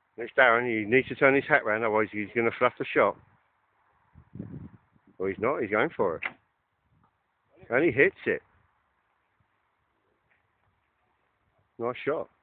It's Darren. He needs to turn his hat round, otherwise he's going to fluff the shot. Well, he's not. He's going for it. And he hits it. Nice shot.